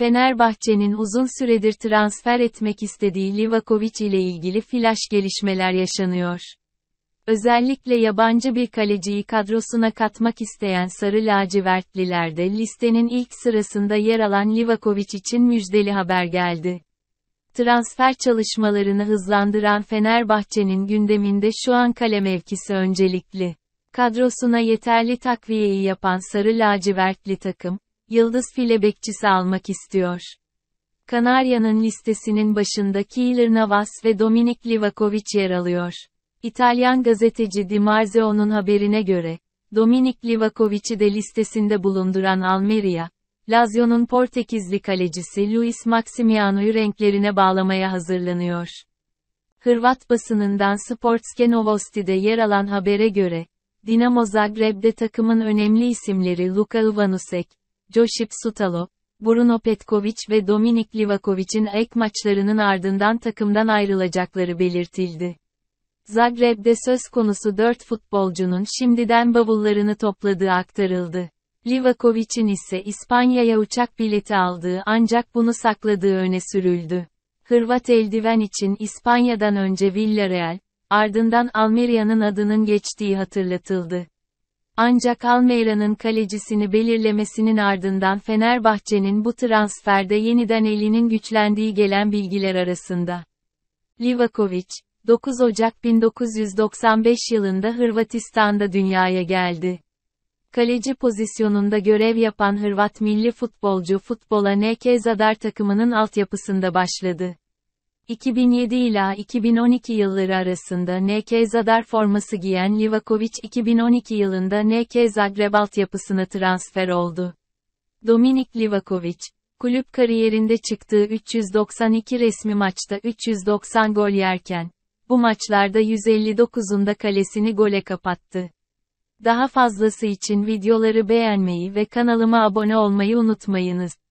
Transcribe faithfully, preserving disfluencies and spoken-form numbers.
Fenerbahçe'nin uzun süredir transfer etmek istediği Livakovic ile ilgili flash gelişmeler yaşanıyor. Özellikle yabancı bir kaleciyi kadrosuna katmak isteyen Sarı Lacivertliler de listenin ilk sırasında yer alan Livakovic için müjdeli haber geldi. Transfer çalışmalarını hızlandıran Fenerbahçe'nin gündeminde şu an kale mevkisi öncelikli. Kadrosuna yeterli takviyeyi yapan Sarı Lacivertli takım, yıldız file bekçisi almak istiyor. Kanarya'nın listesinin başında Keylor Navas ve Dominik Livakovic yer alıyor. İtalyan gazeteci Di Marzeo'nun haberine göre, Dominik Livakovic'i de listesinde bulunduran Almeria, Lazio'nun Portekizli kalecisi Luis Maximiano'yu renklerine bağlamaya hazırlanıyor. Hırvat basınından Sportske Novosti'de yer alan habere göre, Dinamo Zagreb'de takımın önemli isimleri Luka Ivanusek, Josip Sutalo, Bruno Petkovic ve Dominik Livakovic'in ek maçlarının ardından takımdan ayrılacakları belirtildi. Zagreb'de söz konusu dört futbolcunun şimdiden bavullarını topladığı aktarıldı. Livakovic'in ise İspanya'ya uçak bileti aldığı ancak bunu sakladığı öne sürüldü. Hırvat eldiven için İspanya'dan önce Villarreal, ardından Almeria'nın adının geçtiği hatırlatıldı. Ancak Almeria'nın kalecisini belirlemesinin ardından Fenerbahçe'nin bu transferde yeniden elinin güçlendiği gelen bilgiler arasında. Livakovic, dokuz Ocak bin dokuz yüz doksan beş yılında Hırvatistan'da dünyaya geldi. Kaleci pozisyonunda görev yapan Hırvat milli futbolcu futbola N K Zadar takımının altyapısında başladı. iki bin yedi ila iki bin on iki yılları arasında N K Zadar forması giyen Livakovic iki bin on iki yılında N K Zagreb altyapısına transfer oldu. Dominik Livakovic, kulüp kariyerinde çıktığı üç yüz doksan iki resmi maçta üç yüz doksan gol yerken, bu maçlarda yüz elli dokuzunda kalesini gole kapattı. Daha fazlası için videoları beğenmeyi ve kanalıma abone olmayı unutmayınız.